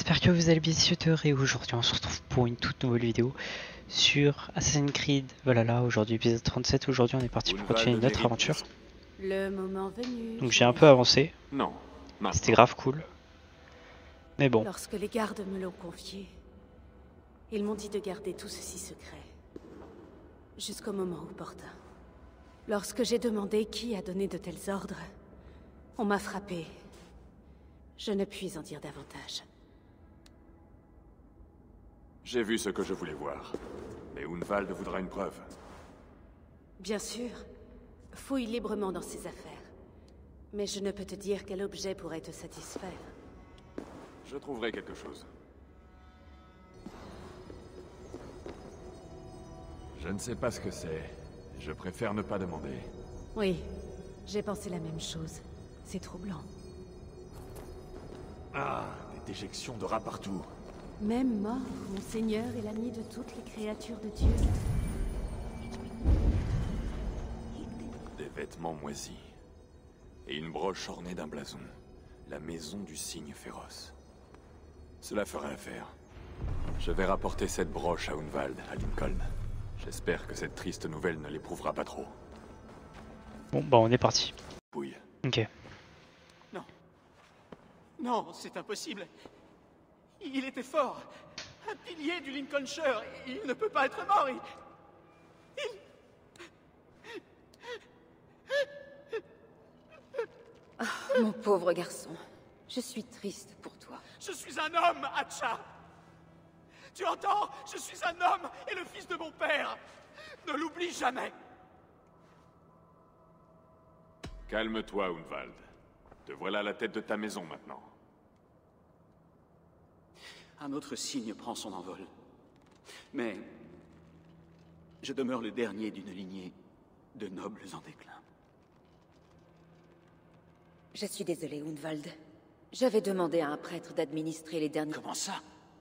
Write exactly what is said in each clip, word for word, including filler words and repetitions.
j'espère que vous allez bien et aujourd'hui on se retrouve pour une toute nouvelle vidéo sur Assassin's Creed Valhalla. Aujourd'hui épisode trente-sept, aujourd'hui on est parti pour continuer notre aventure. Le moment venu. Donc j'ai un peu avancé, non, c'était grave cool. Mais bon. Lorsque les gardes me l'ont confié, ils m'ont dit de garder tout ceci secret. Jusqu'au moment opportun. Lorsque j'ai demandé qui a donné de tels ordres, on m'a frappé. Je ne puis en dire davantage. J'ai vu ce que je voulais voir. Mais Hunwald voudra une preuve. Bien sûr. Fouille librement dans ses affaires. Mais je ne peux te dire quel objet pourrait te satisfaire. Je trouverai quelque chose. Je ne sais pas ce que c'est. Je préfère ne pas demander. Oui, j'ai pensé la même chose. C'est troublant. Ah, des déjections de rats partout. Même mort, mon Seigneur est l'ami de toutes les créatures de Dieu. Des vêtements moisis. Et une broche ornée d'un blason. La maison du cygne féroce. Cela ferait affaire. Je vais rapporter cette broche à Hunwald, à Lincoln. J'espère que cette triste nouvelle ne l'éprouvera pas trop. Bon bah on est parti. Pouille. Ok. Non. Non, c'est impossible. Il était fort. Un pilier du Lincolnshire. Il ne peut pas être mort. Il... Il... Oh, mon pauvre garçon. Je suis triste pour toi. Je suis un homme, Hatcha. Tu entends? Je suis un homme et le fils de mon père. Ne l'oublie jamais. Calme-toi, Hunwald. Te voilà à la tête de ta maison maintenant. Un autre cygne prend son envol. Mais je demeure le dernier d'une lignée de nobles en déclin. Je suis désolée, Hunwald. J'avais demandé à un prêtre d'administrer les derniers... Comment ça?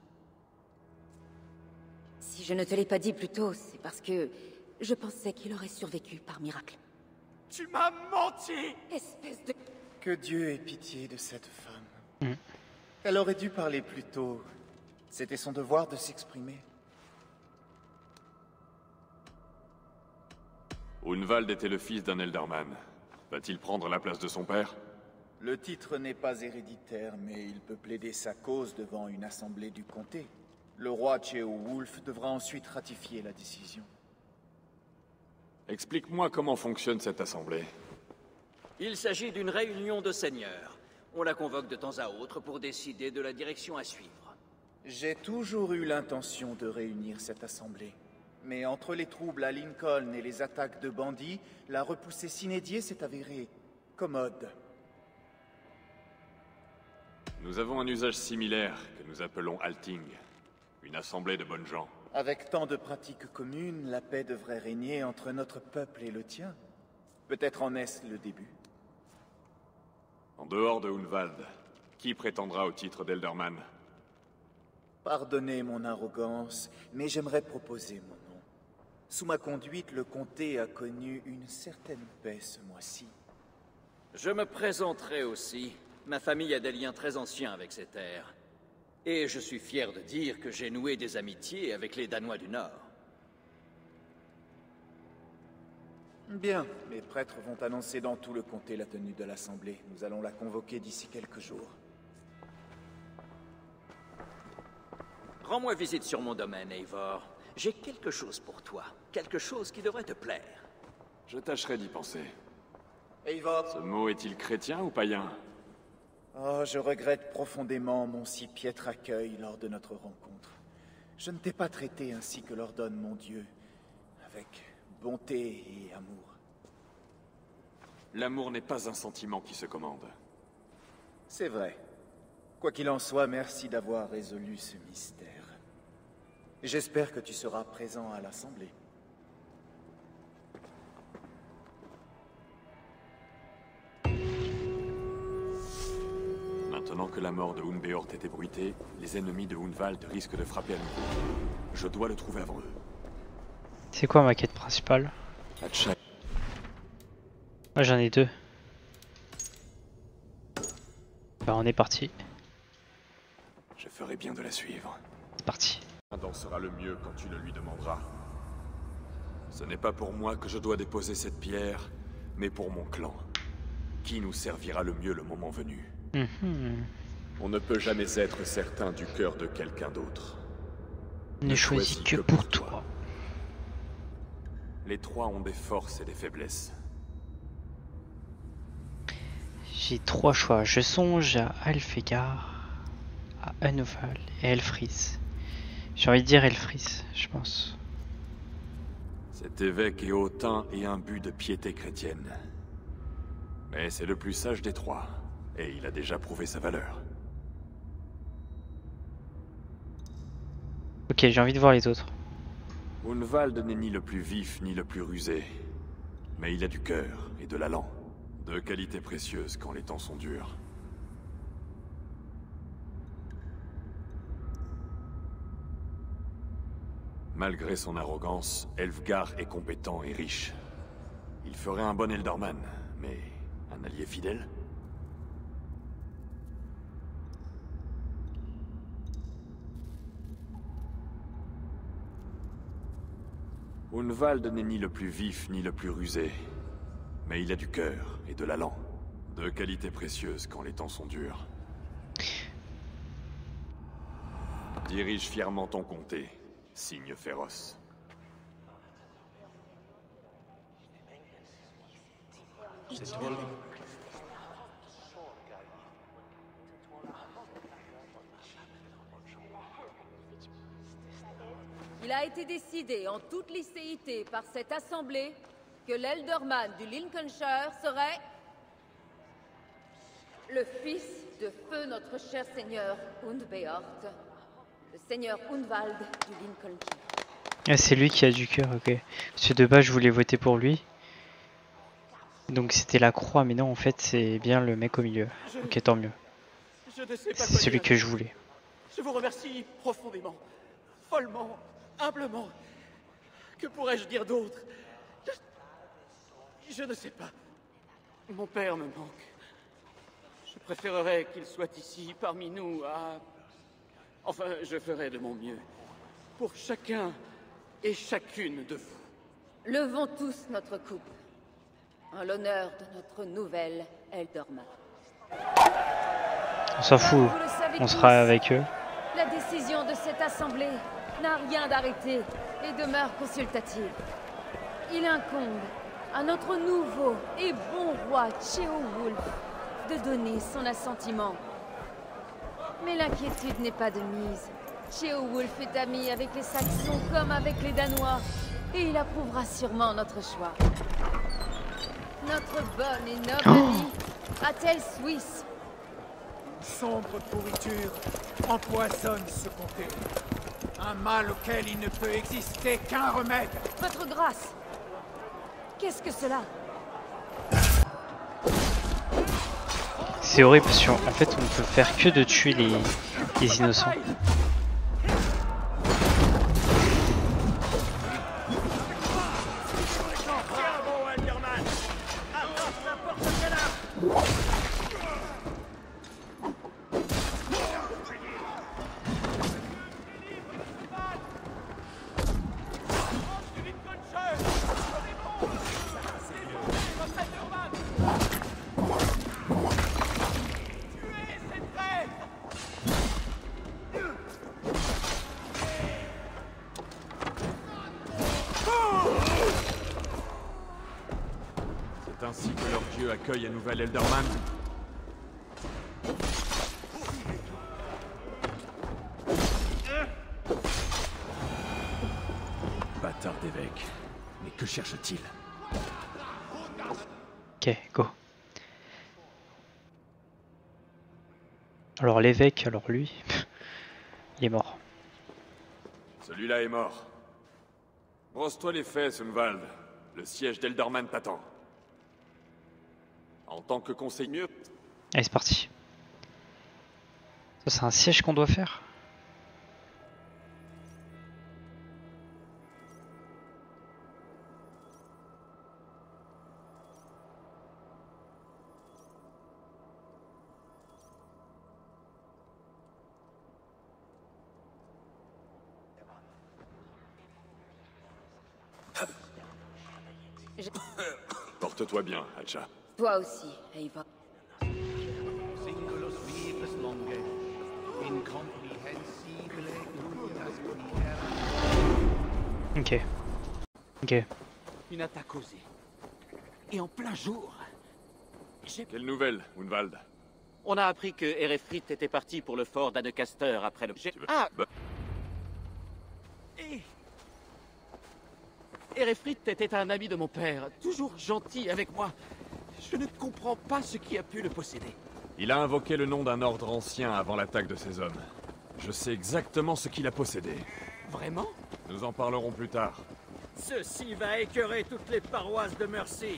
Si je ne te l'ai pas dit plus tôt, c'est parce que je pensais qu'il aurait survécu par miracle. Tu m'as menti! Espèce de... Que Dieu ait pitié de cette femme. Mm. Elle aurait dû parler plus tôt. C'était son devoir de s'exprimer. Hunwald était le fils d'un Elderman. Va-t-il prendre la place de son père? Le titre n'est pas héréditaire, mais il peut plaider sa cause devant une assemblée du comté. Le roi Ceolwulf devra ensuite ratifier la décision. Explique-moi comment fonctionne cette assemblée. Il s'agit d'une réunion de seigneurs. On la convoque de temps à autre pour décider de la direction à suivre. J'ai toujours eu l'intention de réunir cette assemblée. Mais entre les troubles à Lincoln et les attaques de bandits, la repoussée Sinédier s'est avérée commode. Nous avons un usage similaire que nous appelons Alting. Une assemblée de bonnes gens. Avec tant de pratiques communes, la paix devrait régner entre notre peuple et le tien. Peut-être en est-ce le début. En dehors de Hunwald, qui prétendra au titre d'Elderman? Pardonnez mon arrogance, mais j'aimerais proposer mon nom. Sous ma conduite, le comté a connu une certaine paix ce mois-ci. Je me présenterai aussi. Ma famille a des liens très anciens avec ces terres. Et je suis fier de dire que j'ai noué des amitiés avec les Danois du Nord. Bien, les prêtres vont annoncer dans tout le comté la tenue de l'assemblée. Nous allons la convoquer d'ici quelques jours. Rends-moi visite sur mon domaine, Eivor. J'ai quelque chose pour toi. Quelque chose qui devrait te plaire. Je tâcherai d'y penser. Eivor. Ce mot est-il chrétien ou païen? Oh, je regrette profondément mon si piètre accueil lors de notre rencontre. Je ne t'ai pas traité ainsi que l'ordonne mon Dieu, avec bonté et amour. L'amour n'est pas un sentiment qui se commande. C'est vrai. Quoi qu'il en soit, merci d'avoir résolu ce mystère. J'espère que tu seras présent à l'Assemblée. Maintenant que la mort de Hunbeort est ébruitée, les ennemis de Hunwald risquent de frapper à nouveau. Je dois le trouver avant eux. C'est quoi ma quête principale? Hatcha. Moi j'en ai deux. Bah on est parti. Je ferai bien de la suivre. C'est parti. L'Indant sera le mieux quand tu le lui demanderas. Ce n'est pas pour moi que je dois déposer cette pierre, mais pour mon clan. Qui nous servira le mieux le moment venu. Mm-hmm. On ne peut jamais être certain du cœur de quelqu'un d'autre. Ne choisis que pour toi. Les trois ont des forces et des faiblesses. J'ai trois choix. Je songe à Alfegar, à Unval et Elfris. J'ai envie de dire Elfris, je pense. Cet évêque est hautain et imbu de piété chrétienne. Mais c'est le plus sage des trois, et il a déjà prouvé sa valeur. Ok, j'ai envie de voir les autres. Unvald n'est ni le plus vif ni le plus rusé, mais il a du cœur et de l'allant, deux qualités précieuses quand les temps sont durs. Malgré son arrogance, Elfgar est compétent et riche. Il ferait un bon Ealdorman, mais un allié fidèle? Unvald n'est ni le plus vif ni le plus rusé, mais il a du cœur et de l'allant, deux qualités précieuses quand les temps sont durs. Dirige fièrement ton comté, signe féroce. Il a été décidé en toute licéité par cette assemblée que l'Ealdorman du Lincolnshire serait le fils de feu notre cher seigneur Undbeort, le seigneur Unvald du Lincolnshire. Ah, c'est lui qui a du cœur, ok. Parce que de base, je voulais voter pour lui. Donc c'était la croix, mais non, en fait, c'est bien le mec au milieu. Je... Ok, tant mieux. Je ne sais pas C'est quoi celui dire. que je voulais. Je vous remercie profondément, follement, humblement. Que pourrais-je dire d'autre? je... je ne sais pas. Mon père me manque. Je préférerais qu'il soit ici, parmi nous, à... Enfin, je ferai de mon mieux. Pour chacun et chacune de vous. Levons tous notre coupe en l'honneur de notre nouvelle Ealdorman. On s'en fout, Vous le savez on tous, sera avec eux. La décision de cette assemblée n'a rien d'arrêté et demeure consultative. Il incombe à notre nouveau et bon roi Ceolwulf de donner son assentiment. Mais l'inquiétude n'est pas de mise. Ceolwulf est ami avec les Saxons comme avec les Danois, et il approuvera sûrement notre choix. Notre bonne et noble Oh. amie, Athel Suisse. Sombre pourriture empoisonne ce comté. Un mal auquel il ne peut exister qu'un remède. Votre grâce. Qu'est-ce que cela? C'est horrible parce qu'en fait, on ne peut faire que de tuer les, les innocents. C'est ainsi que leur dieu accueille un nouvel Ealdorman. Bâtard d'évêque. Mais que cherche-t-il? Ok, go. Alors l'évêque, alors lui, il est mort. Celui-là est mort. Brosse-toi les fesses, Unvald. Le siège d'Ealdorman t'attend. En tant que conseiller mieux, Allez, c'est parti. Ça, c'est un siège qu'on doit faire? Je... Porte-toi bien, Hatcha. Toi aussi, Eivor. Ok. Ok. Une attaque osée. Et en plein jour. Quelle nouvelle, Unvald? On a appris que Erefrit était parti pour le fort d'Annecaster après le... veux... Ah bah... Et... Erefrit était un ami de mon père, toujours gentil avec moi. Je ne comprends pas ce qui a pu le posséder. Il a invoqué le nom d'un ordre ancien avant l'attaque de ces hommes. Je sais exactement ce qu'il a possédé. Vraiment? Nous en parlerons plus tard. Ceci va écœurer toutes les paroisses de Mercy.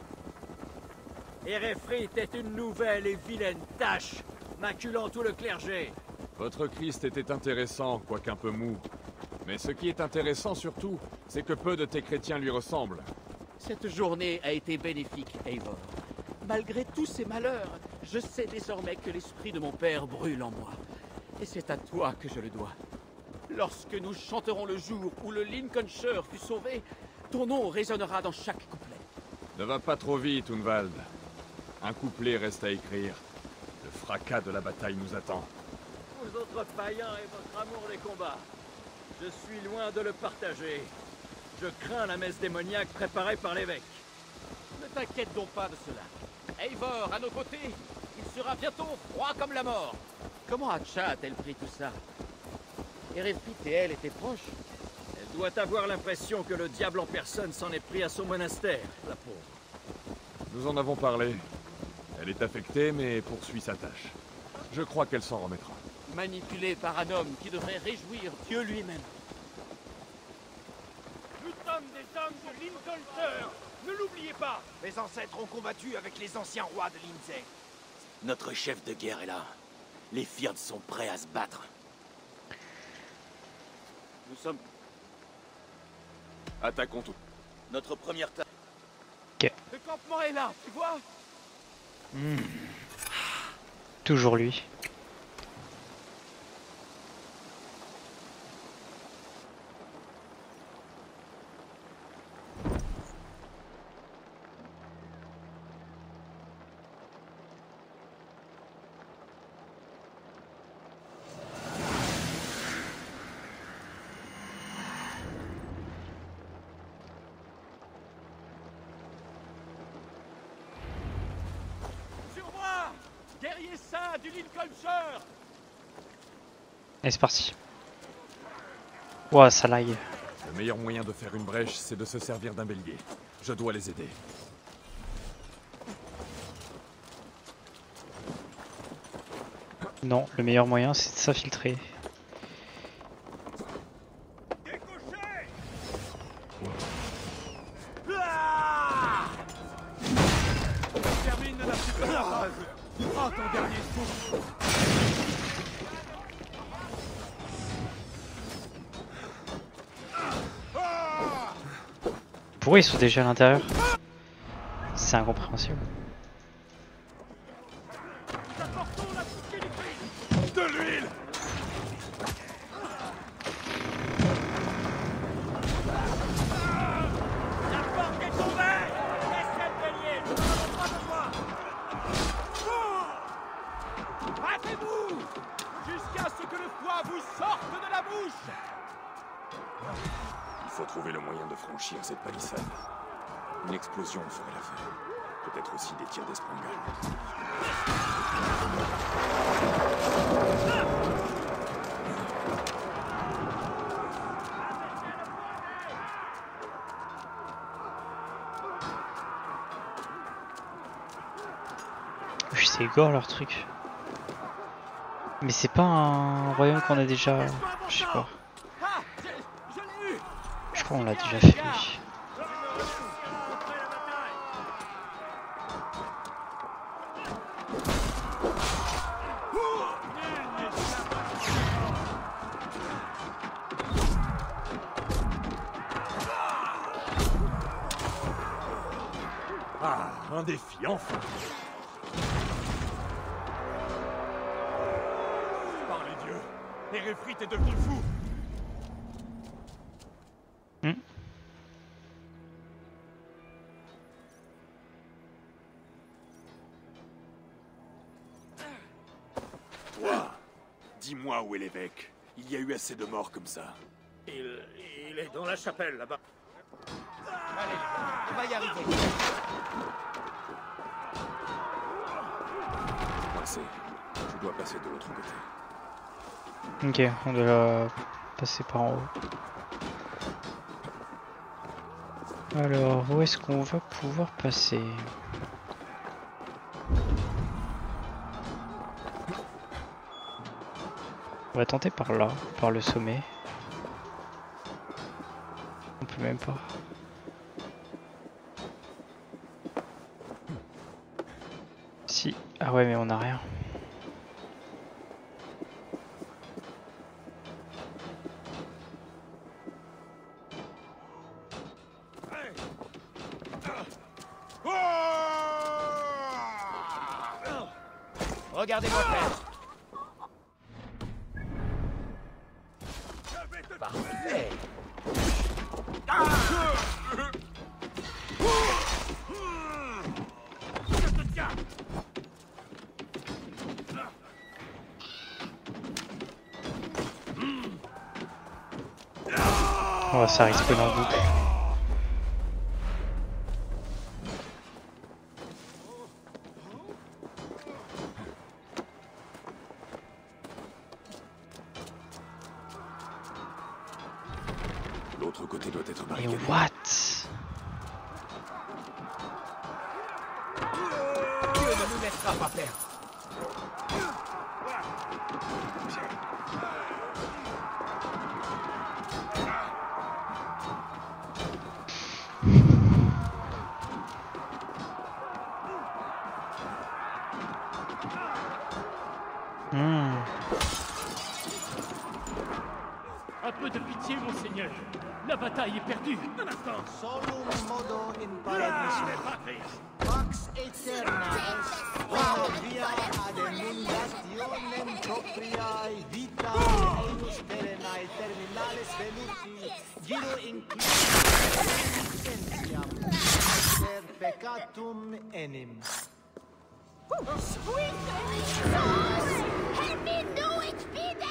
Erefrit est une nouvelle et vilaine tâche, maculant tout le clergé. Votre Christ était intéressant, quoiqu'un peu mou. Mais ce qui est intéressant surtout, c'est que peu de tes chrétiens lui ressemblent. Cette journée a été bénéfique, Eivor. Malgré tous ces malheurs, je sais désormais que l'esprit de mon père brûle en moi. Et c'est à toi que je le dois. Lorsque nous chanterons le jour où le Lincolnshire fut sauvé, ton nom résonnera dans chaque couplet. Ne va pas trop vite, Unvald. Un couplet reste à écrire. Le fracas de la bataille nous attend. Vous autres païens et votre amour des combats. Je suis loin de le partager. Je crains la messe démoniaque préparée par l'évêque. Ne t'inquiète donc pas de cela. Eivor, à nos côtés, il sera bientôt froid comme la mort. Comment Hatcha a-t-elle pris tout ça? Erefrit et elle étaient proches. Elle doit avoir l'impression que le diable en personne s'en est pris à son monastère, la pauvre. Nous en avons parlé. Elle est affectée, mais poursuit sa tâche. Je crois qu'elle s'en remettra. Manipulée par un homme qui devrait réjouir Dieu lui-même. Nous sommes des hommes de Lincolnshire. Ne l'oubliez pas. Mes ancêtres ont combattu avec les anciens rois de Lindsay. Notre chef de guerre est là. Les Firds sont prêts à se battre. Nous sommes... Attaquons tout. Notre première tâche... Ok. Le campement est là, tu vois? Mmh. Toujours lui. Guerrier saint du Lincolnshire. Et c'est parti. Ouah, ça lag. Le meilleur moyen de faire une brèche, c'est de se servir d'un bélier. Je dois les aider. Non, le meilleur moyen, c'est de s'infiltrer. Termine la super phase. Prends ton dernier souffle. Pourquoi ils sont déjà à l'intérieur? C'est incompréhensible. De l'huile. La porte est tombée. Laissez le bélier, nous n'avons pas besoin. Hâtez-vous jusqu'à ce que le foie vous sorte de la bouche. Il faut trouver le moyen de franchir cette palissade. Une explosion ferait l'affaire. Peut-être aussi des tirs d'espringale. Oui, c'est gore leur truc. Mais c'est pas un royaume qu'on a déjà... Je sais pas. Ah, je, je l'ai eu. Je crois qu'on l'a déjà fait lui. Ah, un défi, enfin. Par les dieux, Erefrit est devenu fou. Hmm. Dis-moi où est l'évêque. Il y a eu assez de morts comme ça. Il... il est dans la chapelle, là-bas. Allez, on va y arriver. Passez. Je dois passer de l'autre côté. Ok, on doit passer par en haut. Alors, où est-ce qu'on va pouvoir passer? On va tenter par là, par le sommet. On peut même pas. Si. Ah ouais, mais on a rien. Regardez-moi faire. Parfait. Oh, ça risque en boucle. L'autre côté doit être Et barricadé. what? Dieu ne nous laissera pas perdre. Hmm. Un peu de pitié, monseigneur. La bataille est perdue. Un instant. Solum modo in paradiso. Pax aeterna est una via ad emulationem propriae vita eius terenae terminales veluti giro includere essentiam per peccatum enim. Sweet Jesus! Help me do it, bitte!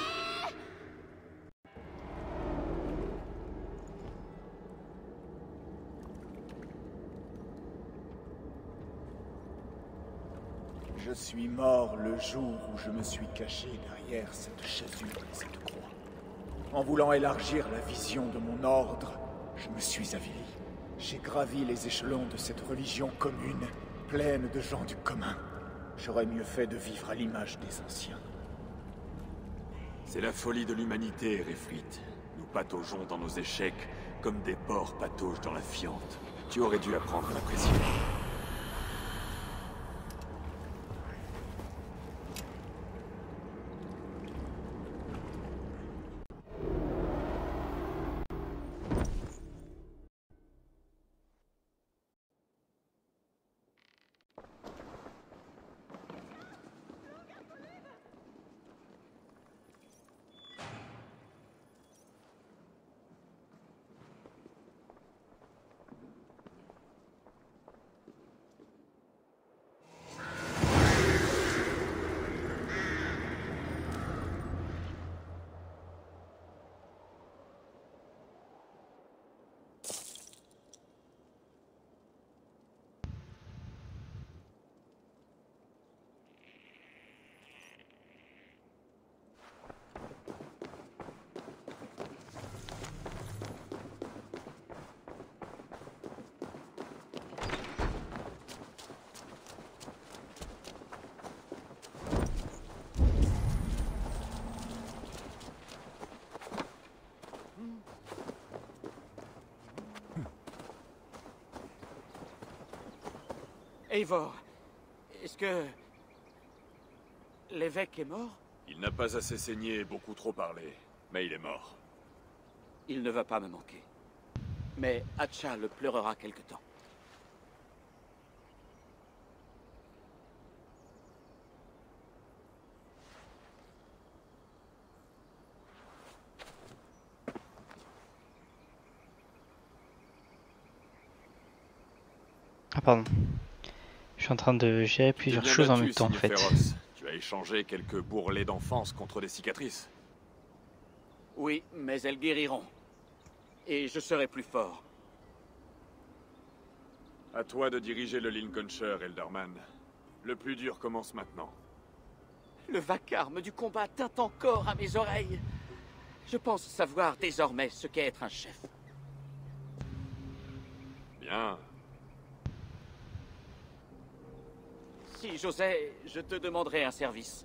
Je suis mort le jour où je me suis caché derrière cette chasuble et cette croix. En voulant élargir la vision de mon ordre, je me suis avili. J'ai gravi les échelons de cette religion commune, pleine de gens du commun. J'aurais mieux fait de vivre à l'image des anciens. C'est la folie de l'humanité, Réfrit. Nous pataugeons dans nos échecs comme des porcs pataugent dans la fiente. Tu aurais dû apprendre à l'apprécier. Eivor, est-ce que... l'évêque est mort? Il n'a pas assez saigné et beaucoup trop parlé, mais il est mort. Il ne va pas me manquer. Mais Hatcha le pleurera quelque temps. Ah pardon. Je suis en train de gérer plusieurs choses en même temps en fait. Féroce. Tu as échangé quelques bourrelets d'enfance contre des cicatrices. Oui, mais elles guériront. Et je serai plus fort. À toi de diriger le Lincolnshire, Elderman. Le plus dur commence maintenant. Le vacarme du combat tinte encore à mes oreilles. Je pense savoir désormais ce qu'est être un chef. Bien. Si j'osais, je te demanderais un service.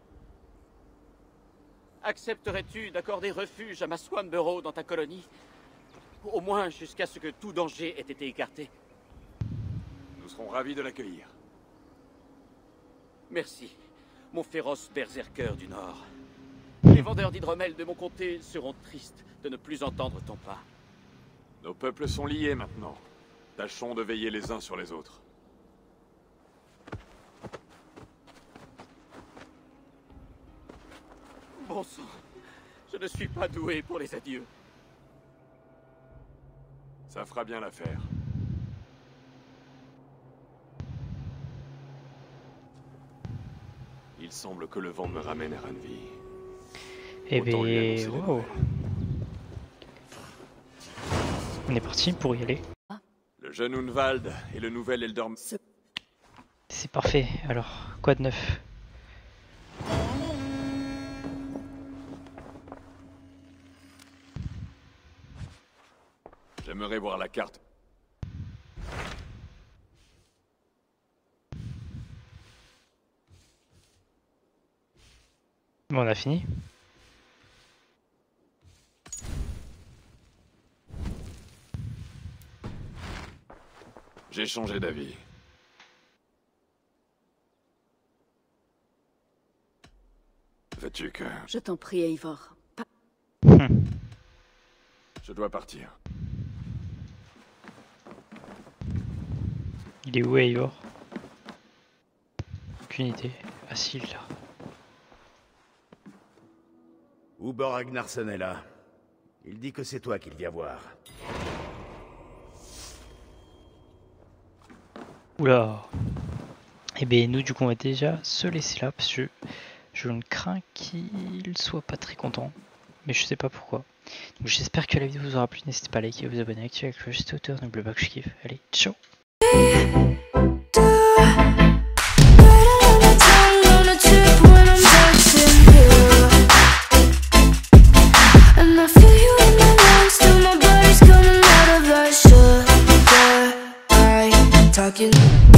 Accepterais-tu d'accorder refuge à ma Swanborough dans ta colonie? Au moins jusqu'à ce que tout danger ait été écarté. Nous serons ravis de l'accueillir. Merci, mon féroce berserker du Nord. Les vendeurs d'hydromel de mon comté seront tristes de ne plus entendre ton pas. Nos peuples sont liés maintenant. Tâchons de veiller les uns sur les autres. Bon sang, je ne suis pas doué pour les adieux. Ça fera bien l'affaire. Il semble que le vent me ramène à Ranvi. Eh bien, wow. On est parti pour y aller. Le jeune Unvald et le nouvel Elderman. C'est parfait. Alors, quoi de neuf? J'aimerais voir la carte. Bon, on a fini. J'ai changé d'avis. Veux-tu que... Je t'en prie, Eivor. Pas... Je dois partir. Il est où, Eivor? Aucune idée. Ah si, là. Uber Ragnarsson est là. Il dit que c'est toi qu'il vient voir. Oula. Et ben nous du coup on va déjà se laisser là parce que je ne crains qu'il soit pas très content. Mais je sais pas pourquoi. Donc j'espère que la vidéo vous aura plu. N'hésitez pas à liker, à vous abonner, à activer la cloche juste autour. N'oubliez pas que je kiffe. Allez, ciao. Talking